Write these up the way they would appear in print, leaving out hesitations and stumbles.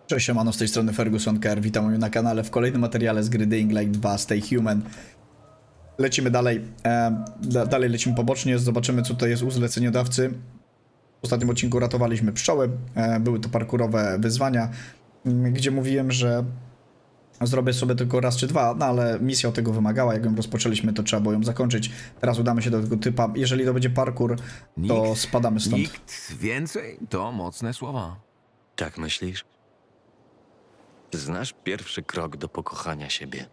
Cześć, siemano, z tej strony Ferguson Care, witam na kanale w kolejnym materiale z gry Dying Light 2 Stay Human. Lecimy dalej, dalej lecimy pobocznie, zobaczymy co to jest u zleceniodawcy. W ostatnim odcinku ratowaliśmy pszczoły, były to parkurowe wyzwania, gdzie mówiłem, że zrobię sobie tylko raz czy dwa, no ale misja od tego wymagała, jak ją rozpoczęliśmy, to trzeba było ją zakończyć. Teraz udamy się do tego typa, jeżeli to będzie parkour, to spadamy stąd. Nikt więcej? To mocne słowa. Tak myślisz? Znasz pierwszy krok do pokochania siebie.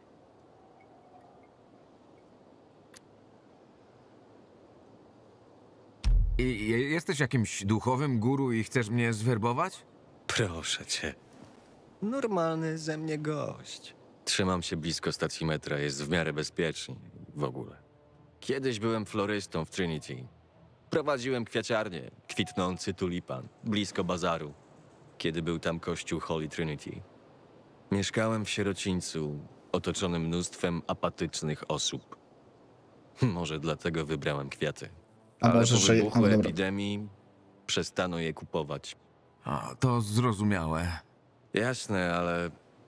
Jesteś jakimś duchowym guru i chcesz mnie zwerbować? Proszę cię. Normalny ze mnie gość. Trzymam się blisko stacji metra, jest w miarę bezpiecznie w ogóle. Kiedyś byłem florystą w Trinity. Prowadziłem kwiaciarnię, kwitnący tulipan, blisko bazaru, kiedy był tam kościół Holy Trinity. Mieszkałem w sierocińcu, otoczony mnóstwem apatycznych osób. Może dlatego wybrałem kwiaty. Ale po wybuchu epidemii przestano je kupować. A, to zrozumiałe. Jasne, ale...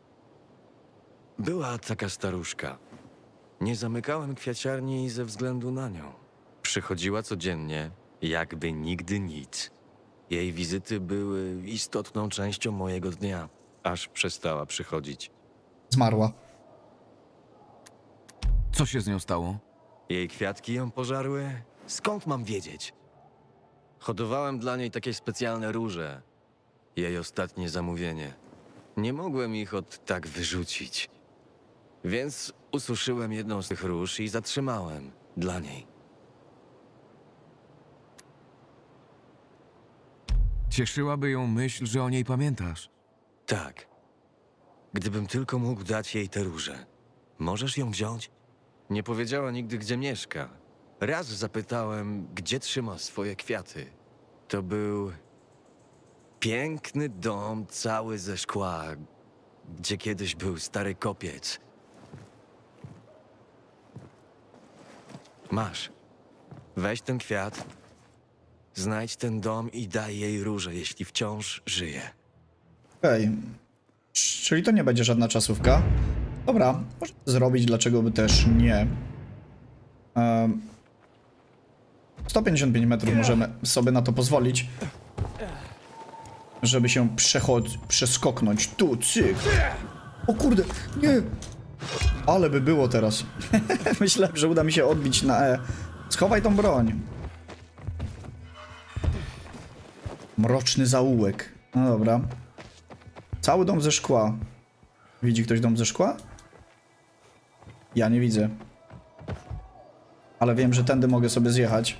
Była taka staruszka. Nie zamykałem kwiaciarni ze względu na nią. Przychodziła codziennie, jakby nigdy nic. Jej wizyty były istotną częścią mojego dnia, aż przestała przychodzić. Zmarła. Co się z nią stało? Jej kwiatki ją pożarły? Skąd mam wiedzieć? Hodowałem dla niej takie specjalne róże. Jej ostatnie zamówienie. Nie mogłem ich od tak wyrzucić. Więc ususzyłem jedną z tych róż i zatrzymałem dla niej. Cieszyłaby ją myśl, że o niej pamiętasz. Tak. Gdybym tylko mógł dać jej te róże. Możesz ją wziąć? Nie powiedziała nigdy, gdzie mieszka. Raz zapytałem, gdzie trzyma swoje kwiaty. To był piękny dom, cały ze szkła, gdzie kiedyś był stary kopiec. Masz. Weź ten kwiat, znajdź ten dom i daj jej róże, jeśli wciąż żyje. Okej. Czyli to nie będzie żadna czasówka. Dobra, można zrobić, dlaczego by też nie. 155 metrów możemy sobie na to pozwolić. Żeby się przeskoknąć. Tu, cyk. O kurde, nie. Ale by było teraz. Myślałem, że uda mi się odbić na E. Schowaj tą broń. Mroczny zaułek. No dobra. Cały dom ze szkła. Widzi ktoś dom ze szkła? Ja nie widzę. Ale wiem, że tędy mogę sobie zjechać.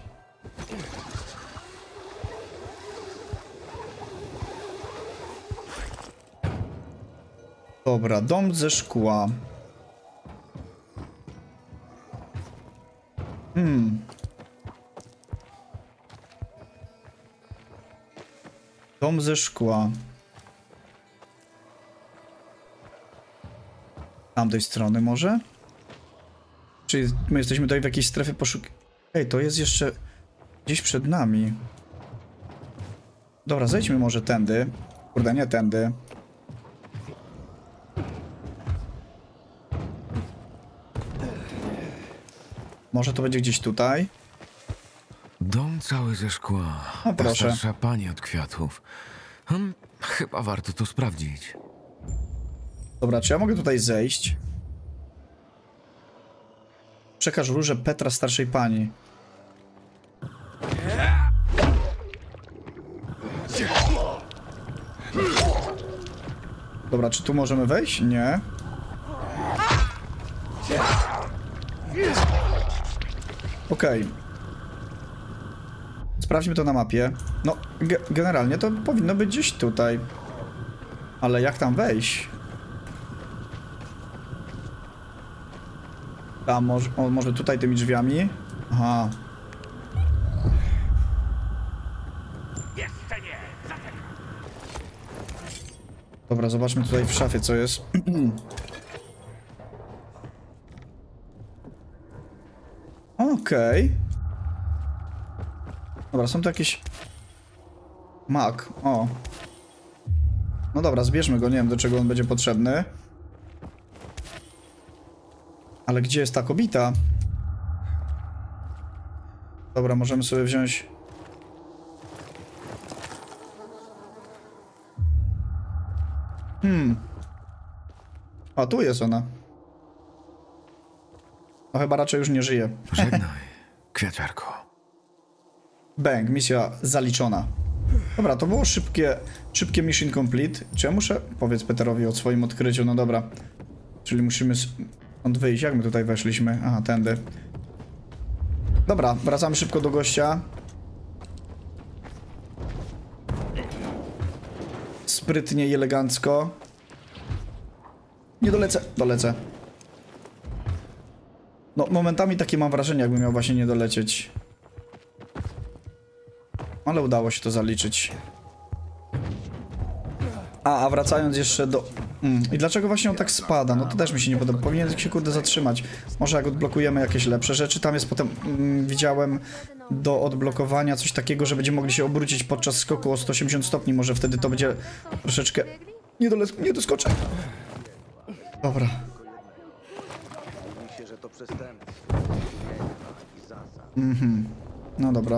Dobra, dom ze szkła. Dom ze szkła. Tamtej strony może? Czyli my jesteśmy tutaj w jakiejś strefie poszukiwania. Ej, to jest jeszcze gdzieś przed nami. Dobra, zejdźmy może tędy. Kurde, nie tędy. Może to będzie gdzieś tutaj? Dom cały ze szkła. No proszę. Ta starsza pani od kwiatów. Chyba warto to sprawdzić. Dobra, czy ja mogę tutaj zejść? Przekaż róże Petra starszej pani. Dobra, czy tu możemy wejść? Nie. Okej. Sprawdźmy to na mapie. No, generalnie to powinno być gdzieś tutaj. Ale jak tam wejść? A może tutaj tymi drzwiami? Aha. Dobra, zobaczmy tutaj w szafie co jest. Okej. Dobra, są tu jakieś... Mak, o. No dobra, zbierzmy go, nie wiem do czego on będzie potrzebny. Ale gdzie jest ta kobita? Dobra, możemy sobie wziąć... A, tu jest ona. No chyba raczej już nie żyje. Żegnaj, kwiaciarko. Bang, misja zaliczona. Dobra, to było szybkie mission complete. Czy ja muszę... Powiedz Peterowi o swoim odkryciu, no dobra. Czyli musimy stąd wyjść. Jak my tutaj weszliśmy? Aha, tędy. Dobra, wracamy szybko do gościa. Sprytnie i elegancko. Nie dolecę, dolecę. No, momentami takie mam wrażenie, jakbym miał właśnie nie dolecieć. Ale udało się to zaliczyć. A wracając jeszcze do... I dlaczego właśnie on tak spada? No to też mi się nie podoba. Powinien się kurde zatrzymać. Może jak odblokujemy jakieś lepsze rzeczy. Tam jest potem... widziałem do odblokowania coś takiego, że będziemy mogli się obrócić podczas skoku o 180 stopni. Może wtedy to będzie troszeczkę... Nie doskoczę. Dobra. No dobra.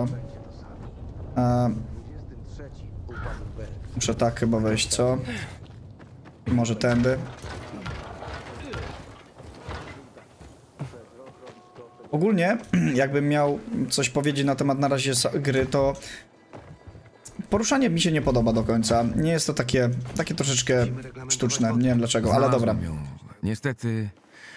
Muszę tak chyba wejść, co? I może tędy. Ogólnie, jakbym miał coś powiedzieć na temat na razie gry, to poruszanie mi się nie podoba do końca. Nie jest to takie troszeczkę sztuczne, nie wiem dlaczego, ale dobra. Niestety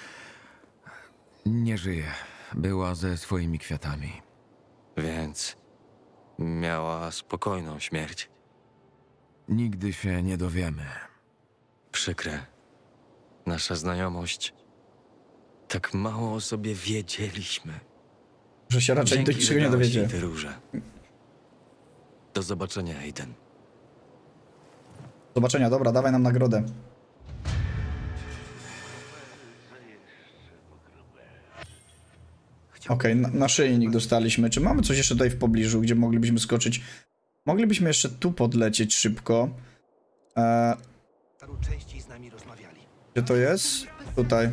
nie żyje. Była ze swoimi kwiatami. Więc miała spokojną śmierć. Nigdy się nie dowiemy. Przykre. Nasza znajomość. Tak mało o sobie wiedzieliśmy. Że się raczej do niczego nie dowiedzie. Te róże. Do zobaczenia, Aiden. Zobaczenia, dobra, dawaj nam nagrodę. Okej, naszyjnik dostaliśmy. Czy mamy coś jeszcze tutaj w pobliżu, gdzie moglibyśmy skoczyć? Moglibyśmy jeszcze tu podlecieć szybko. Gdzie to jest? Tutaj.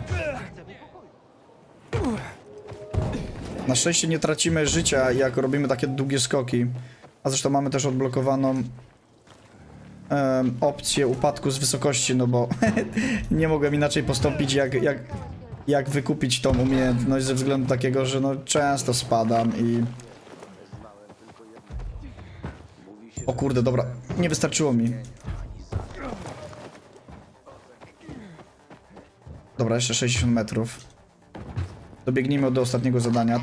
Na szczęście nie tracimy życia, jak robimy takie długie skoki. A zresztą mamy też odblokowaną opcję upadku z wysokości, no bo nie mogłem inaczej postąpić, jak wykupić tą umiejętność ze względu takiego, że no często spadam i... O kurde, dobra, nie wystarczyło mi. Dobra, jeszcze 60 metrów. Dobiegnijmy do ostatniego zadania.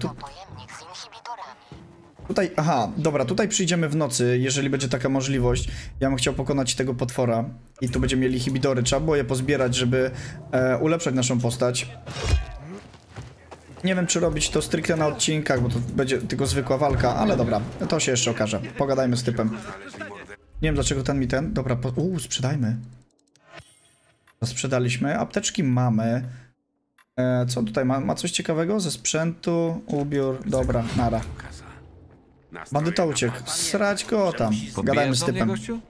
Tutaj, aha, dobra, tutaj przyjdziemy w nocy, jeżeli będzie taka możliwość. Ja bym chciał pokonać tego potwora. I tu będziemy mieli inhibitory. Trzeba było je pozbierać, żeby ulepszać naszą postać. Nie wiem, czy robić to stricte na odcinkach, bo to będzie tylko zwykła walka, ale dobra, to się jeszcze okaże. Pogadajmy z typem. Nie wiem, dlaczego ten mi ten... Dobra, sprzedajmy. Sprzedaliśmy. Apteczki mamy. Co tutaj ma? Ma coś ciekawego ze sprzętu? Ubiór. Dobra, nara. Bandyta uciekł. Srać go tam. Gadajmy z typem.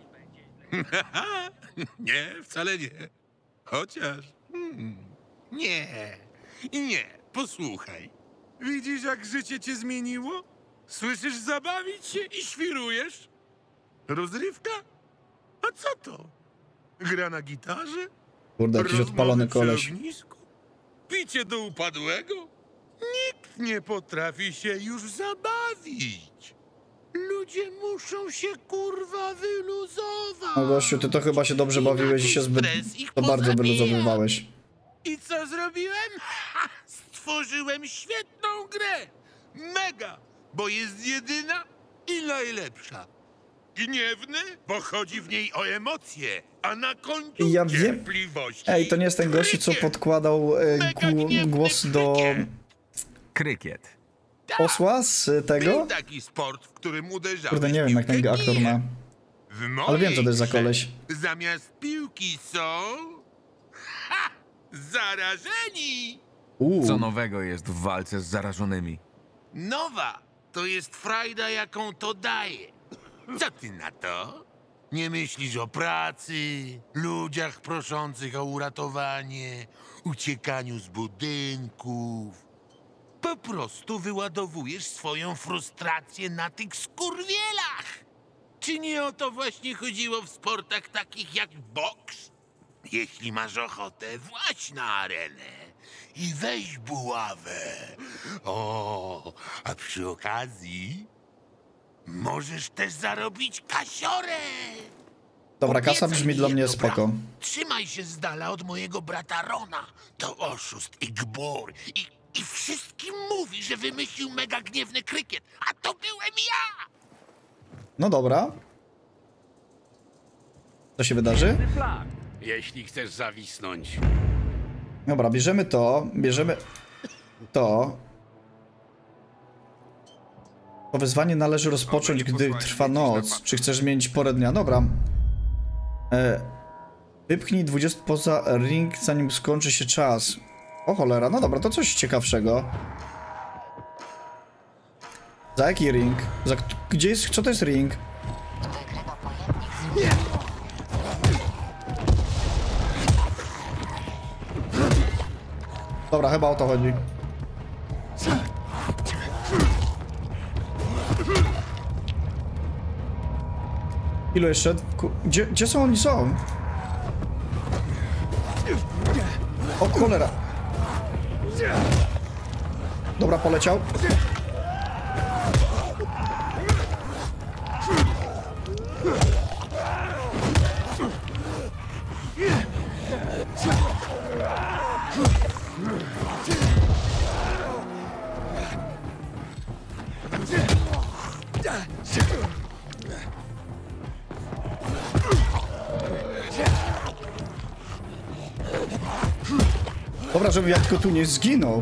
Nie, wcale nie. Chociaż... Nie, posłuchaj. Widzisz, jak życie cię zmieniło? Słyszysz, zabawić się i świrujesz? Rozrywka? A co to? Gra na gitarze? Kurde, jakiś odpalony Rozmowy koleś. przy ognisku? Picie do upadłego? Nikt nie potrafi się już zabawić. Ludzie muszą się kurwa wyluzować. No gościu, ty to chyba się dobrze bawiłeś i się zbyt... To bardzo wyluzowywałeś. I co zrobiłem? Ha! Stworzyłem świetną grę! Mega! Bo jest jedyna i najlepsza. Gniewny, bo chodzi w niej o emocje, a na końcu Ja wiem. cierpliwości. Ej, to nie jest ten gościu, co podkładał głos do Krykiet. osła z tego? Był taki sport, w którym uderzałeś Kurde, nie wiem, jak ten piłkę aktor ma. kijem. W Ale wiem, co to jest za mojej koleś. grze Zamiast piłki są... Ha! Zarażeni! Co nowego jest w walce z zarażonymi? Nowa to jest frajda, jaką to daje. Co ty na to? Nie myślisz o pracy, ludziach proszących o uratowanie, uciekaniu z budynków. Po prostu wyładowujesz swoją frustrację na tych skurwielach. Czy nie o to właśnie chodziło w sportach takich jak boks? Jeśli masz ochotę, właź na arenę i weź buławę. O, a przy okazji możesz też zarobić kasiorę. Dobra, kasa Obiecaj brzmi mi dla mnie jedno, spoko. brawo. Trzymaj się z dala od mojego brata Rona. To oszust i gbur. I wszystkim mówi, że wymyślił mega gniewny krykiet. A to byłem ja! No dobra. Co się wydarzy? Plan, jeśli chcesz zawisnąć. Dobra, bierzemy to. To wyzwanie należy rozpocząć, gdy trwa noc. Czy chcesz zmienić porę dnia? Dobra. Wypchnij 20 poza ring, zanim skończy się czas. O cholera, no dobra, to coś ciekawszego. Za jaki ring? Gdzie jest, co to jest ring? Dobra, chyba o to chodzi. Ilu jeszcze? Gdzie są oni są? O cholera. Dobra, poleciał. Dobra, żeby ja tylko tu nie zginął.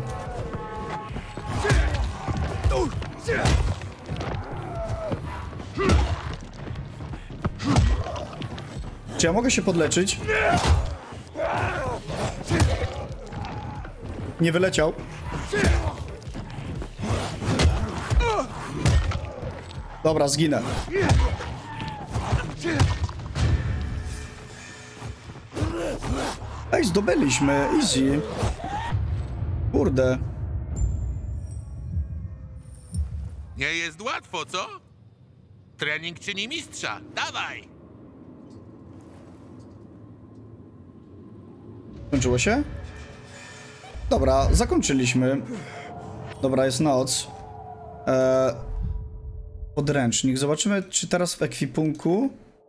Czy ja mogę się podleczyć? Nie wyleciał. Dobra, zginę. Ej, zdobyliśmy. Easy. Kurde. Nie jest łatwo, co? Trening czyni mistrza. Dawaj! Skończyło się? Dobra, zakończyliśmy. Dobra, jest noc. Podręcznik. Zobaczymy, czy teraz w ekwipunku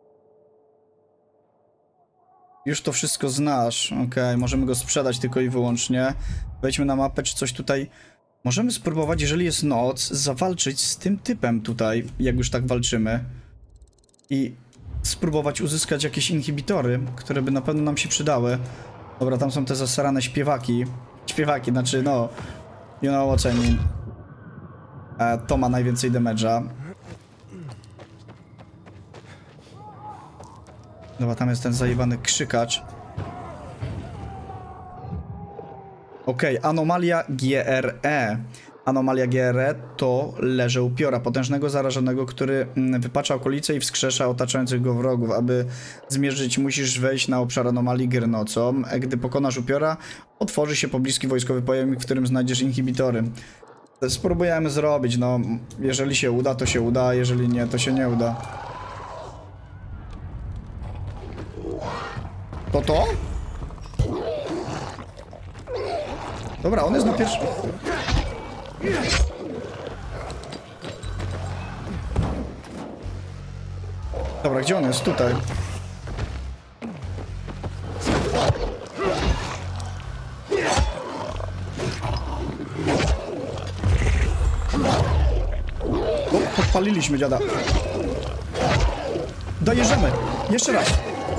już to wszystko znasz. Okej, możemy go sprzedać tylko i wyłącznie. Wejdźmy na mapę, czy coś tutaj... Możemy spróbować, jeżeli jest noc, zawalczyć z tym typem tutaj, jak już tak walczymy. I spróbować uzyskać jakieś inhibitory, które by na pewno nam się przydały. Dobra, tam są te zasrane śpiewaki. Śpiewaki, znaczy no... You know what I mean. To ma najwięcej damage'a. Dobra, tam jest ten zajebany krzykacz. Okej, anomalia GRE. Anomalia GRE to leże upiora, potężnego zarażonego, który wypacza okolice i wskrzesza otaczających go wrogów. Aby zmierzyć, musisz wejść na obszar anomalii gier nocą. Gdy pokonasz upiora, otworzy się pobliski wojskowy pojemnik, w którym znajdziesz inhibitory. Spróbujemy zrobić, no. Jeżeli się uda, to się uda, jeżeli nie, to się nie uda. To? Dobra, on jest na pierwszy... Dobra, gdzie on jest? Tutaj. O, podpaliliśmy dziada. Dojeżdżamy. Jeszcze raz.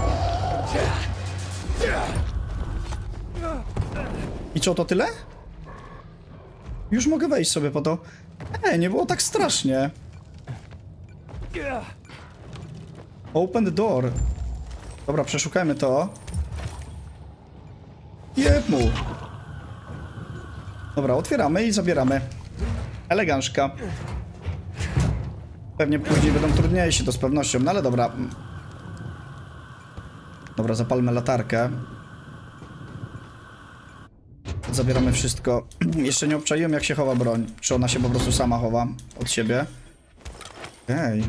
I co, to tyle? Już mogę wejść sobie po to. Nie było tak strasznie. Open the door. Dobra, przeszukajmy to. Jeb mu. Dobra, otwieramy i zabieramy. Eleganczka. Pewnie później będą trudniejsi, to z pewnością, no ale dobra. Dobra, zapalmy latarkę. Zabieramy wszystko. Jeszcze nie obczaiłem, jak się chowa broń. Czy ona się po prostu sama chowa od siebie? Okej.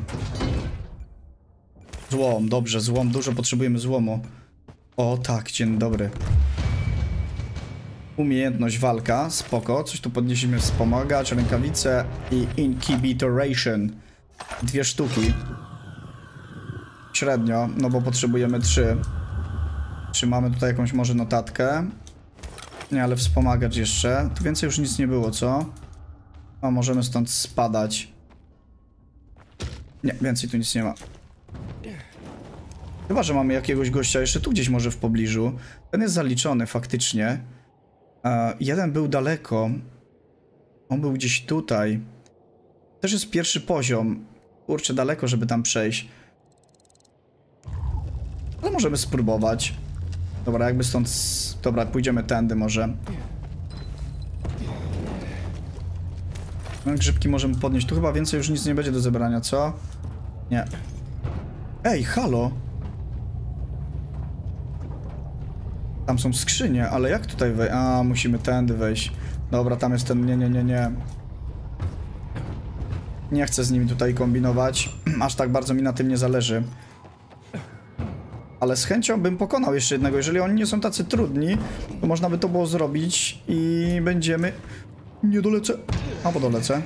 Złom, dobrze, złom. Dużo potrzebujemy złomu. O tak, dzień dobry. Umiejętność walka, spoko. Coś tu podnieśliśmy, wspomagacz, rękawice i Incubitoration. 2 sztuki. Średnio, no bo potrzebujemy 3. Czy mamy tutaj jakąś może notatkę? Nie, ale wspomagacz jeszcze. Tu więcej już nic nie było, co? A możemy stąd spadać. Nie, więcej tu nic nie ma. Chyba, że mamy jakiegoś gościa jeszcze tu gdzieś może w pobliżu. Ten jest zaliczony faktycznie. Jeden był daleko. On był gdzieś tutaj. Też jest pierwszy poziom. Kurczę, daleko, żeby tam przejść. Ale możemy spróbować. Dobra, jakby stąd... Dobra, pójdziemy tędy może. No, grzybki możemy podnieść. Tu chyba więcej już nic nie będzie do zebrania, co? Nie. Ej, halo! Tam są skrzynie, ale jak tutaj wejść? A, musimy tędy wejść. Dobra, tam jest ten... Nie. Nie chcę z nimi tutaj kombinować. Aż tak bardzo mi na tym nie zależy. Ale z chęcią bym pokonał jeszcze jednego. Jeżeli oni nie są tacy trudni, to można by to było zrobić i będziemy... Nie dolecę. Albo dolecę.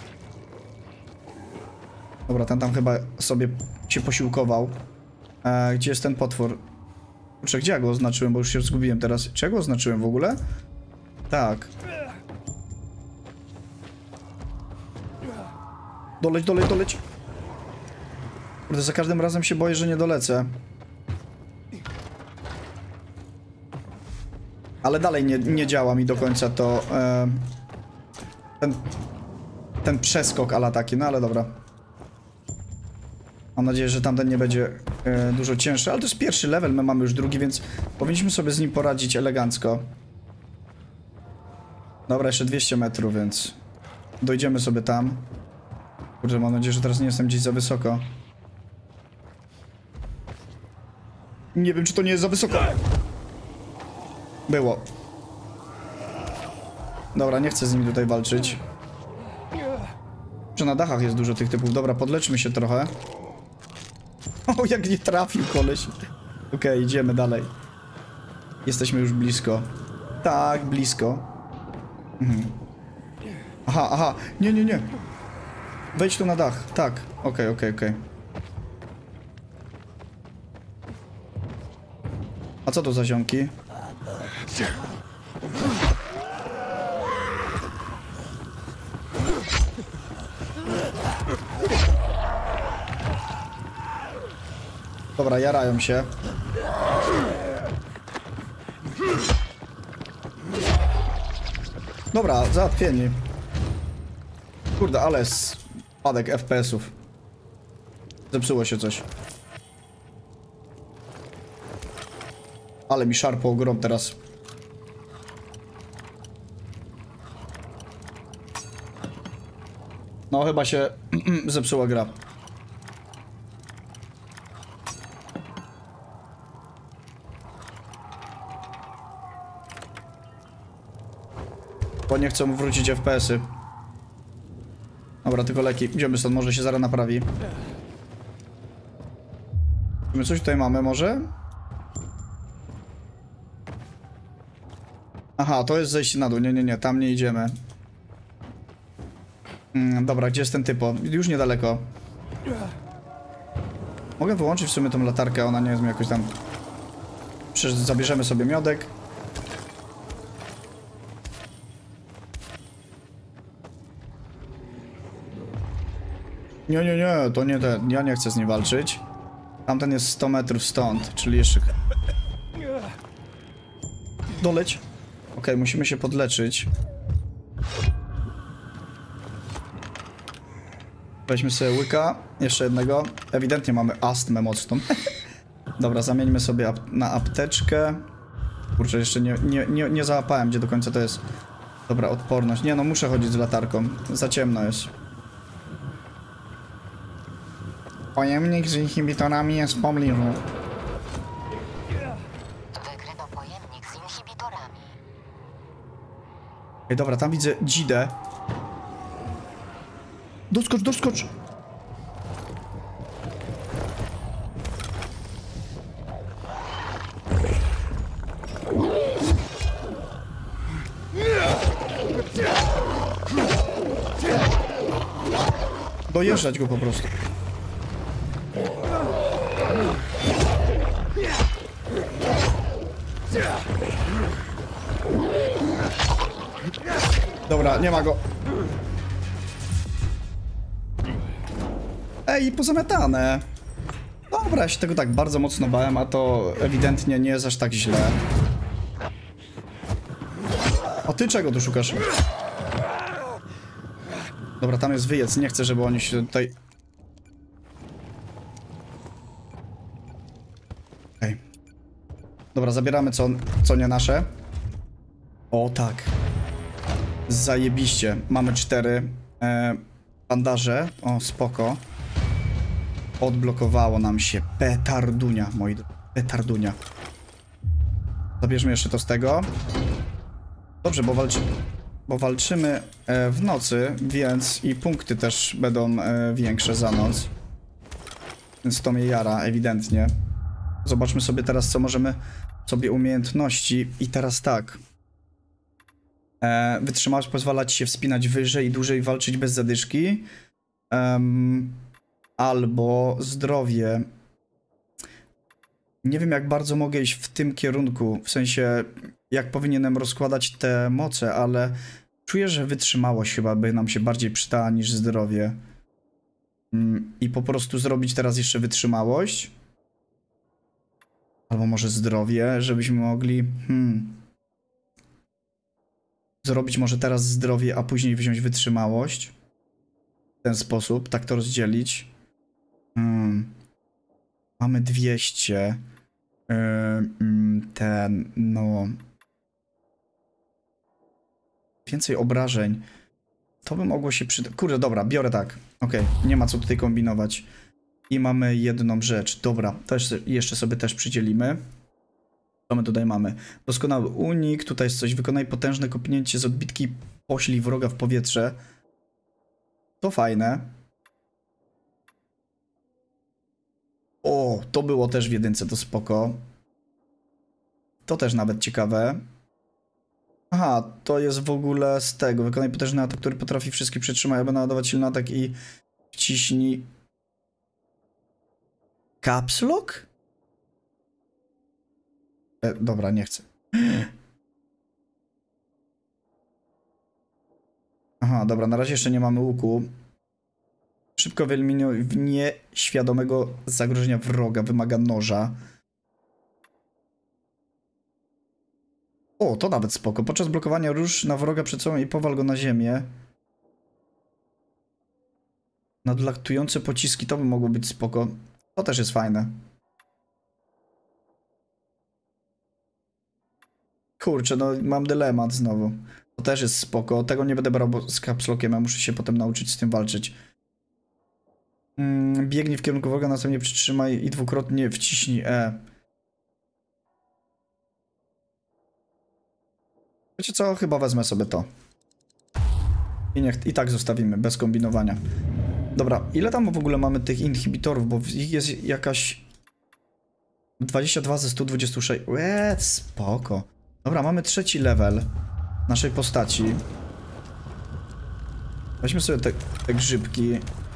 Dobra, ten tam chyba sobie się posiłkował. Gdzie jest ten potwór? Kurczę, gdzie ja go oznaczyłem, bo już się zgubiłem teraz. Czy ja go oznaczyłem w ogóle? Tak. Doleć. Kurde, za każdym razem się boję, że nie dolecę. Ale dalej nie działa mi do końca to... ten przeskok ala taki, no ale dobra. Mam nadzieję, że tamten nie będzie dużo cięższy, ale to jest pierwszy level, my mamy już drugi, więc powinniśmy sobie z nim poradzić elegancko. Dobra, jeszcze 200 metrów, więc dojdziemy sobie tam. Kurde, mam nadzieję, że teraz nie jestem gdzieś za wysoko. Nie wiem, czy to nie jest za wysoko. Było. Dobra, nie chcę z nimi tutaj walczyć. Że na dachach jest dużo tych typów. Dobra, podleczmy się trochę. O, jak nie trafił koleś. Okej, idziemy dalej. Jesteśmy już blisko. Tak, blisko. Aha. Nie. Wejdź tu na dach. Tak. Okej. A co to za ziomki? Dobra, jarają się. Dobra, załatwieni. Kurde, ale spadek FPS-ów. Zepsuło się coś. Ale mi szarpał grom teraz. No, chyba się zepsuła gra. Bo nie chcą wrócić FPS-y. Dobra, tylko leki. Idziemy stąd, może się zaraz naprawi. My coś tutaj mamy może? Aha, to jest zejście na dół. Nie, tam nie idziemy. Dobra, gdzie jest ten typo? Już niedaleko. Mogę wyłączyć w sumie tą latarkę, ona nie jest mi jakoś tam... Przecież zabierzemy sobie miodek. Nie, to nie ten. Ja nie chcę z nim walczyć. Tamten jest 100 metrów stąd, czyli jeszcze... Doleć. Okej, musimy się podleczyć. Weźmy sobie łyka. Jeszcze jednego. Ewidentnie mamy astmę mocną. Dobra, zamieńmy sobie na apteczkę. Kurczę, jeszcze nie załapałem, gdzie do końca to jest. Dobra, odporność. Nie no, muszę chodzić z latarką. Za ciemno jest. Pojemnik z inhibitorami jest w pobliżu. Ej, dobra, tam widzę dzidę. Doskocz, doskocz! Dojeżdżać go po prostu. Dobra, nie ma go. Ej, pozamiatane. Dobra, ja się tego tak bardzo mocno bałem, a to ewidentnie nie jest aż tak źle. A ty czego tu szukasz? Dobra, tam jest wyjec, nie chcę, żeby oni się tutaj... Okej. Dobra, zabieramy co nie nasze. O tak. Zajebiście. Mamy 4 bandaże. O, spoko. Odblokowało nam się. Petardunia, moi drodzy. Petardunia. Zabierzmy jeszcze to z tego. Dobrze, bo walczymy w nocy, więc i punkty też będą większe za noc. Więc to mnie jara, ewidentnie. Zobaczmy sobie teraz, co możemy sobie umiejętności. I teraz tak. Wytrzymałość pozwala ci się wspinać wyżej i dłużej walczyć bez zadyszki. Albo zdrowie. Nie wiem, jak bardzo mogę iść w tym kierunku, w sensie jak powinienem rozkładać te moce, ale czuję, że wytrzymałość chyba by nam się bardziej przydała niż zdrowie. I po prostu zrobić teraz jeszcze wytrzymałość. Albo może zdrowie, żebyśmy mogli... Zrobić może teraz zdrowie, a później wziąć wytrzymałość. W ten sposób, tak to rozdzielić. Mamy 200. No... Więcej obrażeń. To by mogło się przydać. Kurde, dobra, biorę tak. Okej, nie ma co tutaj kombinować. I mamy jedną rzecz. Dobra, to jeszcze sobie też przydzielimy. Co my tutaj mamy? Doskonały unik. Tutaj jest coś. Wykonaj potężne kopnięcie z odbitki poślij wroga w powietrze. To fajne. O, to było też w jedynce, to spoko. To też nawet ciekawe. Aha, to jest w ogóle z tego. Wykonaj potężny atak, który potrafi wszystkich przytrzymać, aby naładować silny atak i wciśnij... Caps Lock? Dobra, nie chcę. Aha, dobra, na razie jeszcze nie mamy łuku. Szybko wyeliminuj nieświadomego zagrożenia wroga. Wymaga noża. O, to nawet spoko. Podczas blokowania rusz na wroga przed sobą i powal go na ziemię. Nadlatujące pociski, to by mogło być spoko. To też jest fajne. Kurczę, no mam dylemat znowu. To też jest spoko. Tego nie będę brał, bo z capslockiem ja muszę się potem nauczyć z tym walczyć. Biegnij w kierunku wroga, następnie przytrzymaj i dwukrotnie wciśnij E. Wiecie co? Chyba wezmę sobie to. I tak zostawimy, bez kombinowania. Dobra, ile tam w ogóle mamy tych inhibitorów, bo ich jest jakaś... 22 ze 126. Spoko. Dobra, mamy 3. level naszej postaci. Weźmy sobie te grzybki.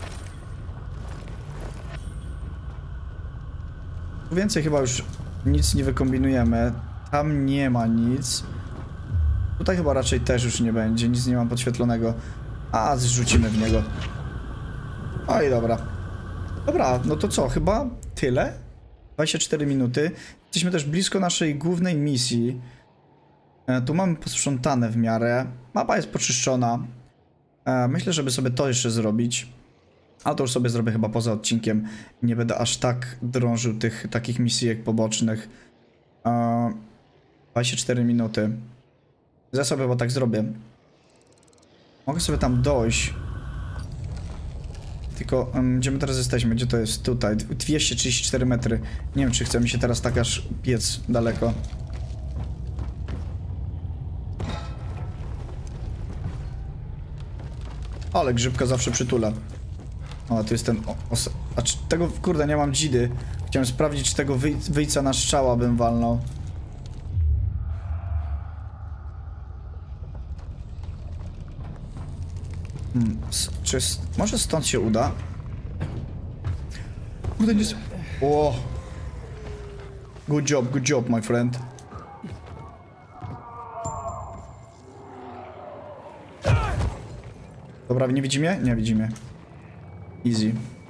Tu więcej chyba już nic nie wykombinujemy. Tam nie ma nic. Tutaj chyba raczej też już nie będzie. Nic nie mam podświetlonego. A, zrzucimy w niego. O i dobra. Dobra, no to co? Chyba tyle? 24 minuty. Jesteśmy też blisko naszej głównej misji. Tu mamy posprzątane w miarę. Mapa jest poczyszczona. Myślę, żeby sobie to jeszcze zrobić. Ale to już sobie zrobię chyba poza odcinkiem. Nie będę aż tak drążył tych takich misji pobocznych. 24 minuty. Ja sobie chyba tak zrobię. Mogę sobie tam dojść. Tylko, gdzie my teraz jesteśmy? Gdzie to jest? Tutaj. 234 metry. Nie wiem, czy chce mi się teraz tak aż biec daleko. Ale grzybka zawsze przytula. O, tu jest ten... A czy tego... Kurde, nie mam dzidy. Chciałem sprawdzić, czy tego wyjca na strzała bym walnął. Czy... Może stąd się uda? Kurde, nie... O! Good job, my friend. Dobra, nie widzi mnie? Nie widzi mnie. Easy.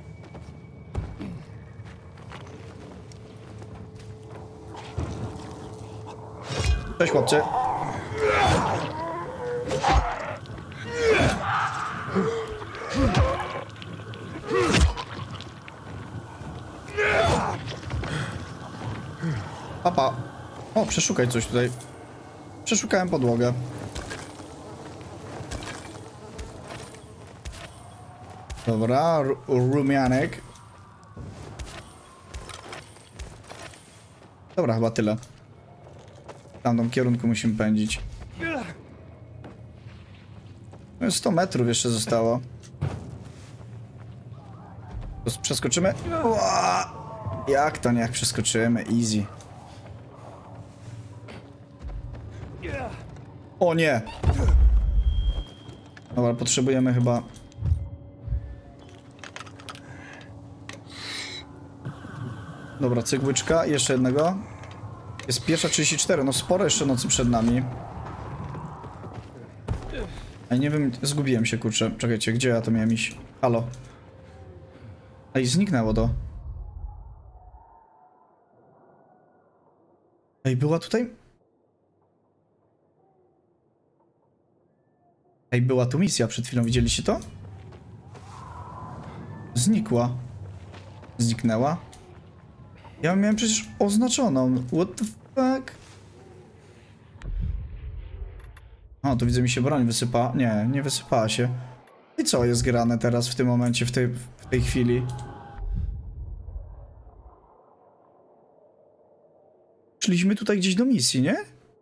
Cześć, chłopcy. Papa. O, przeszukaj coś tutaj. Przeszukałem podłogę. Dobra, rumianek. Dobra, chyba tyle. W tamtym kierunku musimy pędzić. 100 metrów jeszcze zostało. Przeskoczymy? Ua! Jak to nie? Jak przeskoczymy? Easy. O nie! Dobra, potrzebujemy chyba... Dobra, cygłyczka. Jeszcze jednego. Jest pierwsza 34. No sporo jeszcze nocy przed nami. A nie wiem, zgubiłem się, kurczę. Czekajcie, gdzie ja to miałem iść? Halo. Ej, zniknęło to. Ej, była tutaj... Ej, była tu misja przed chwilą, widzieliście to? Znikła. Zniknęła. Ja miałem przecież oznaczoną. What the fuck? O, tu widzę, mi się broń wysypa. Nie, nie wysypała się. I co jest grane teraz w tym momencie, w tej chwili? Szliśmy tutaj gdzieś do misji, nie?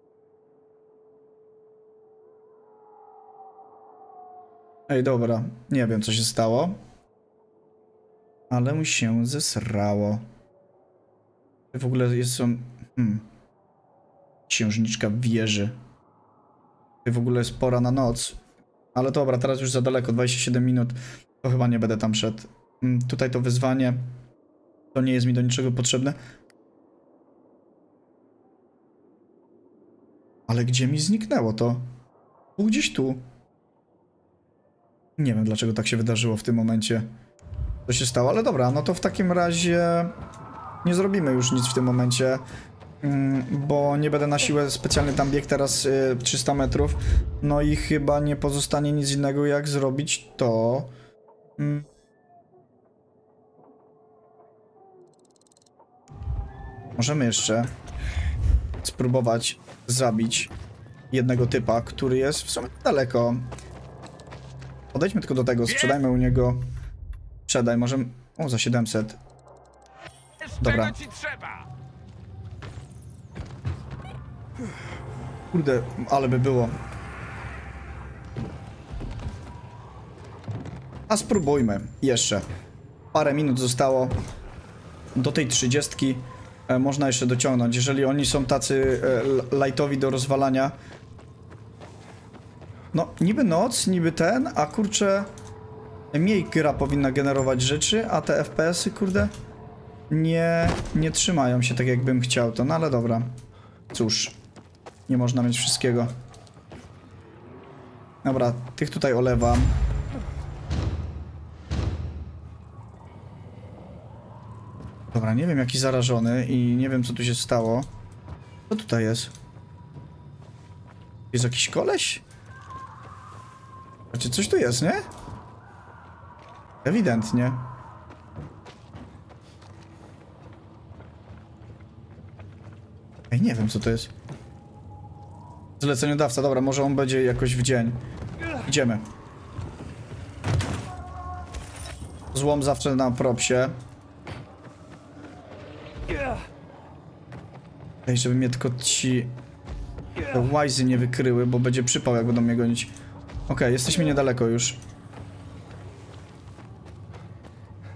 Ej, dobra. Nie wiem, co się stało. Ale mu się zesrało. W ogóle jest on... Księżniczka w wieży. W ogóle jest pora na noc. Ale dobra, teraz już za daleko, 27 minut. To chyba nie będę tam szedł. Tutaj to wyzwanie. To nie jest mi do niczego potrzebne. Ale gdzie mi zniknęło to? Był gdzieś tu. Nie wiem, dlaczego tak się wydarzyło w tym momencie. Co się stało, ale dobra, no to w takim razie... Nie zrobimy już nic w tym momencie, bo nie będę na siłę specjalnie tam biegł teraz 300 metrów. No i chyba nie pozostanie nic innego, jak zrobić to. Możemy jeszcze spróbować zabić jednego typa, który jest w sumie daleko. Podejdźmy tylko do tego, sprzedajmy u niego. Sprzedaj, możemy... O, za 700. Dobra. Kurde, ale by było. A spróbujmy. Jeszcze. Parę minut zostało. Do tej 30 można jeszcze dociągnąć. Jeżeli oni są tacy lightowi do rozwalania. No, niby noc, niby ten, a kurczę... Mniej gra powinna generować rzeczy, a te FPS-y, kurde... Nie trzymają się tak, jakbym chciał to, no ale dobra. Cóż, nie można mieć wszystkiego. Dobra, tych tutaj olewam. Dobra, nie wiem, jaki zarażony i nie wiem, co tu się stało. Co tutaj jest? Jest jakiś koleś? Znaczy, coś tu jest, nie? Ewidentnie. Ej, nie wiem, co to jest. Zleceniodawca, dobra, może on będzie jakoś w dzień. Idziemy. Złom zawsze na propsie. Ej, żeby mnie tylko ci... te łajzy nie wykryły, bo będzie przypał, jak będą mnie gonić. Okej, jesteśmy niedaleko już.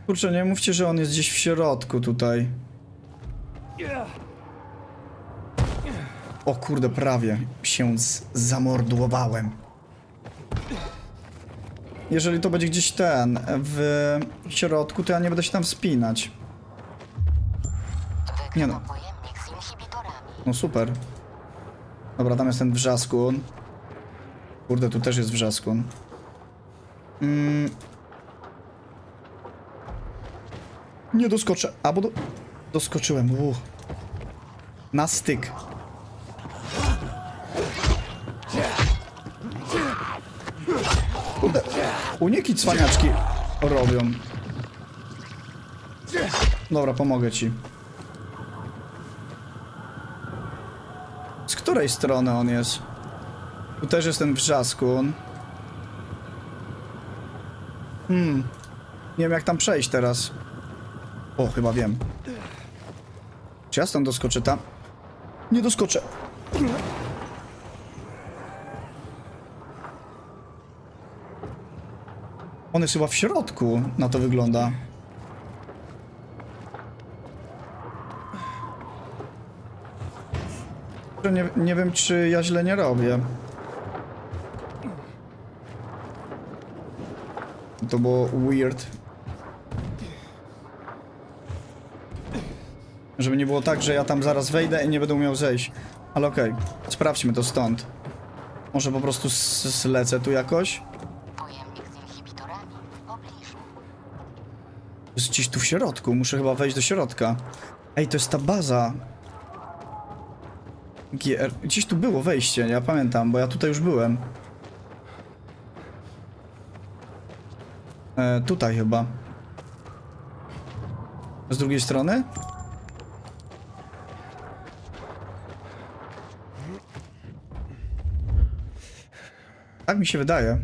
Kurczę, nie mówcie, że on jest gdzieś w środku tutaj. O kurde, prawie się zamordłowałem. Jeżeli to będzie gdzieś w środku, to ja nie będę się tam wspinać. Nie no. No super. Dobra, tam jest ten wrzaskun. Kurde, tu też jest wrzaskun. Nie doskoczę. Albo doskoczyłem. Na styk. Kurde. Uniki cwaniaczki robią. Dobra, pomogę ci. Z której strony on jest? Tu też jest ten wrzaskun. Nie wiem, jak tam przejść teraz. O, chyba wiem. Czy ja stąd doskoczę tam? Nie doskoczę. On jest chyba w środku, na to wygląda. Nie wiem, czy ja źle nie robię. To było weird. Żeby nie było tak, że ja tam zaraz wejdę i nie będę umiał zejść. Ale okej, sprawdźmy to stąd. Może po prostu zlecę tu jakoś? Jest gdzieś tu w środku, muszę chyba wejść do środka. Ej, to jest ta baza. GR. Gdzieś tu było wejście, ja pamiętam, bo ja tutaj już byłem. Tutaj chyba. Z drugiej strony? Tak mi się wydaje.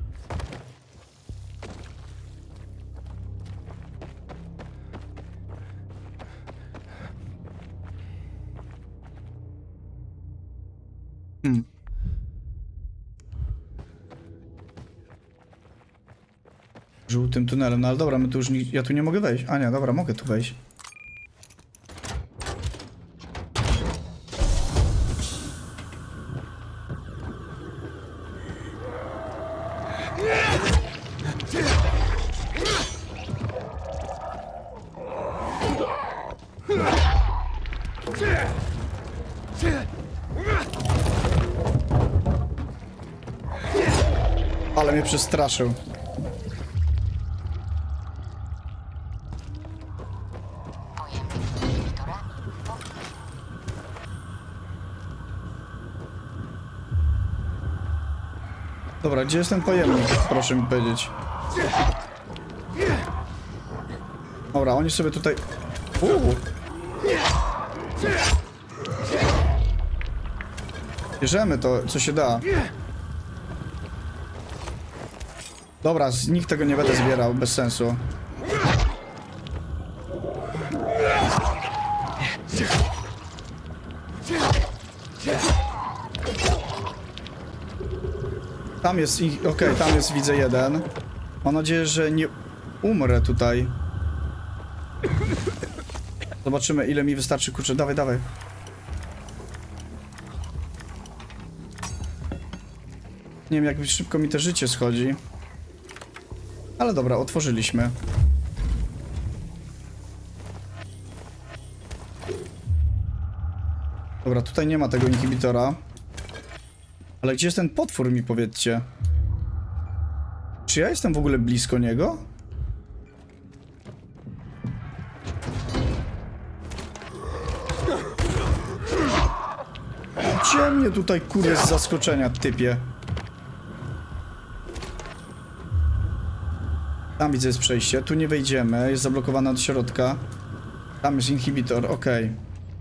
Żółtym tunelem, no ale dobra, my tu już ja tu nie mogę wejść. A nie, dobra, mogę tu wejść. Ale mnie przestraszył. Dobra, gdzie jest ten pojemnik? Proszę mi powiedzieć. Dobra, oni sobie tutaj... Bierzemy to, co się da. Dobra, nikt tego nie będę zbierał, bez sensu. Tam jest ich, okej, tam jest, widzę jeden. Mam nadzieję, że nie umrę tutaj. Zobaczymy, ile mi wystarczy, kurczę, dawaj, dawaj. Nie wiem, jak szybko mi to życie schodzi. Ale dobra, otworzyliśmy. Dobra, tutaj nie ma tego inhibitora. Ale gdzie jest ten potwór, mi powiedzcie? Czy ja jestem w ogóle blisko niego? Gdzie mnie tutaj, kurde, z zaskoczenia, typie? Tam widzę jest przejście, tu nie wejdziemy, jest zablokowane od środka. Tam jest inhibitor, okej.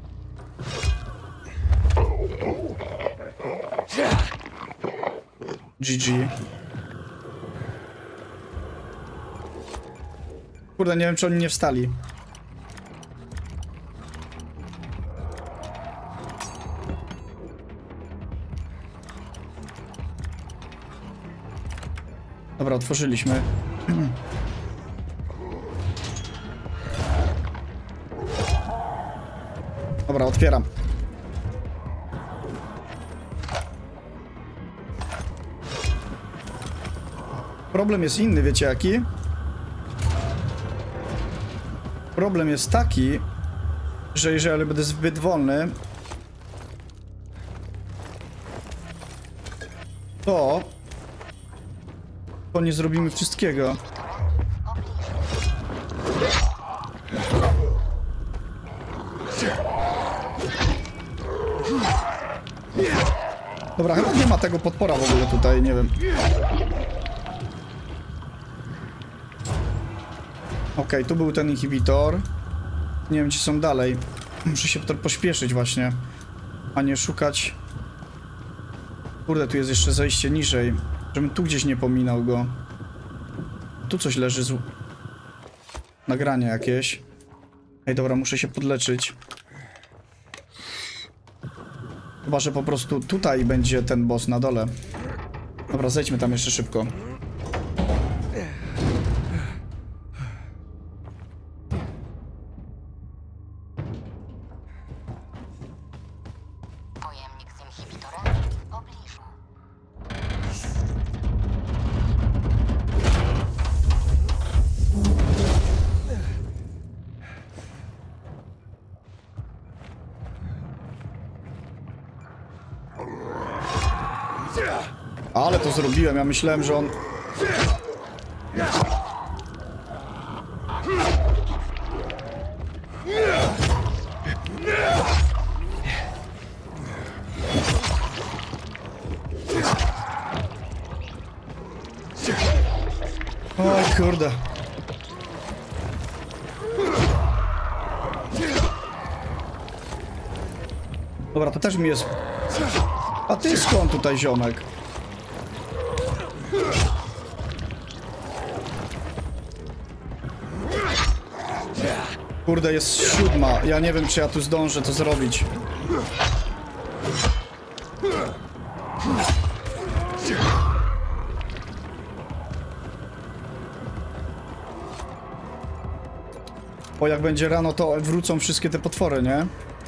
GG. Kurde, nie wiem, czy oni nie wstali. Dobra, otworzyliśmy. Otwieram. Problem jest inny, wiecie jaki? Problem jest taki, że jeżeli będę zbyt wolny, to nie zrobimy wszystkiego. Dobra, chyba nie ma tego podpora w ogóle tutaj, nie wiem. Okej, tu był ten inhibitor. Nie wiem, czy są dalej. Muszę się pośpieszyć właśnie, a nie szukać. Kurde, tu jest jeszcze zejście niżej. Żebym tu gdzieś nie pominął go. Tu coś leży z... Nagranie jakieś. Ej, dobra, muszę się podleczyć. Chyba, że po prostu tutaj będzie ten boss na dole. Dobra, zejdźmy tam jeszcze szybko. Pojemnik z inhibitorami w pobliżu. Ale to zrobiłem, ja myślałem, że on... Oj, kurde. Dobra, to też mi jest... A ty skąd tutaj, ziomek? Kurde, jest 7. Ja nie wiem, czy ja tu zdążę to zrobić. Bo jak będzie rano, to wrócą wszystkie te potwory, nie?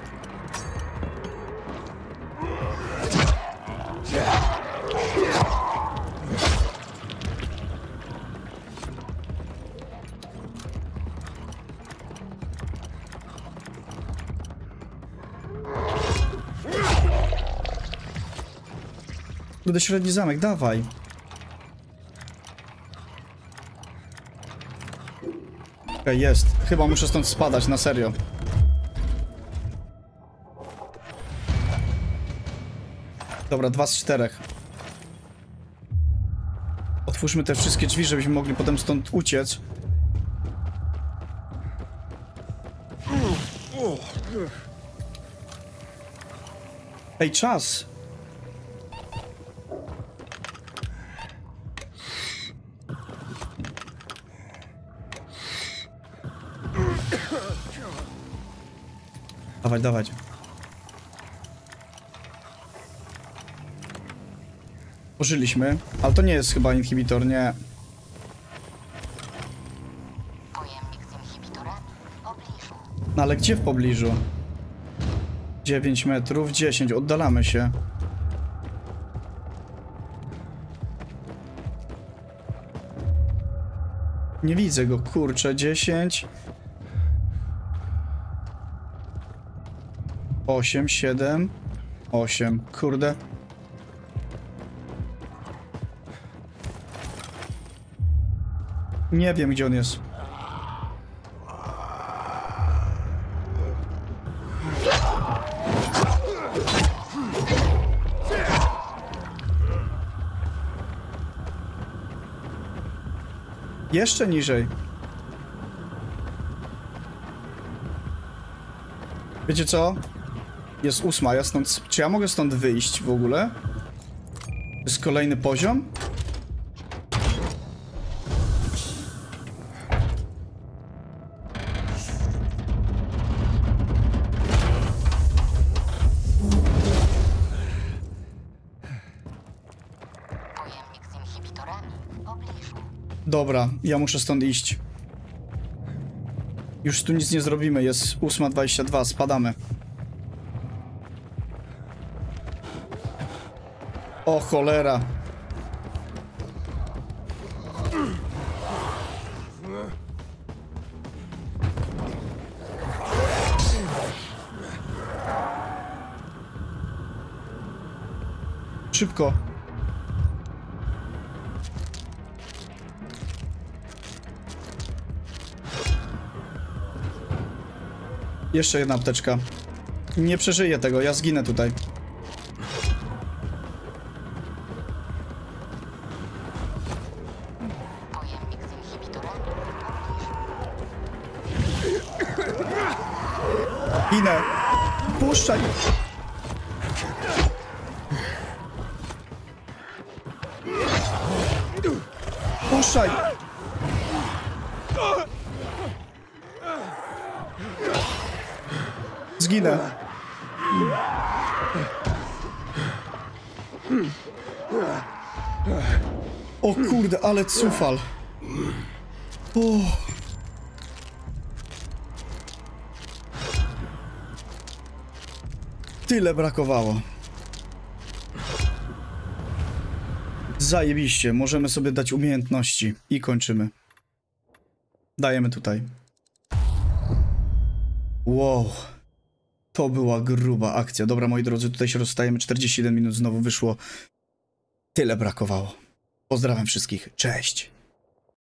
Kurde, średni zamek, dawaj. Okej, jest. Chyba muszę stąd spadać, na serio. Dobra, 2 z 4. Otwórzmy te wszystkie drzwi, żebyśmy mogli potem stąd uciec. Ej, czas! Dawać, dawać. Użyliśmy, ale to nie jest chyba inhibitor, nie. Pojemnik z inhibitorami w pobliżu. No ale gdzie w pobliżu? 9 metrów, 10, oddalamy się. Nie widzę go, kurczę, 10. 8, 7, 8, kurde. Nie wiem, gdzie on jest. Jeszcze niżej. Wiecie co? Jest 8, ja stąd... Czy ja mogę stąd wyjść w ogóle? To jest kolejny poziom? Pojemnik z inhibitorami w pobliżu. Dobra, ja muszę stąd iść. Już tu nic nie zrobimy, jest 8:22, spadamy. O cholera. Szybko. Jeszcze jedna apteczka. Nie przeżyję tego, ja zginę tutaj. Pojemnik z inhibitorami pobliżu. Ginę. Puszczaj. Puszczaj. Zginę. O kurde, ale cufal. O. Tyle brakowało. Zajebiście, możemy sobie dać umiejętności i kończymy. Dajemy tutaj. Wow. To była gruba akcja. Dobra, moi drodzy, tutaj się rozstajemy. 41 minut znowu wyszło. Tyle brakowało. Pozdrawiam wszystkich. Cześć.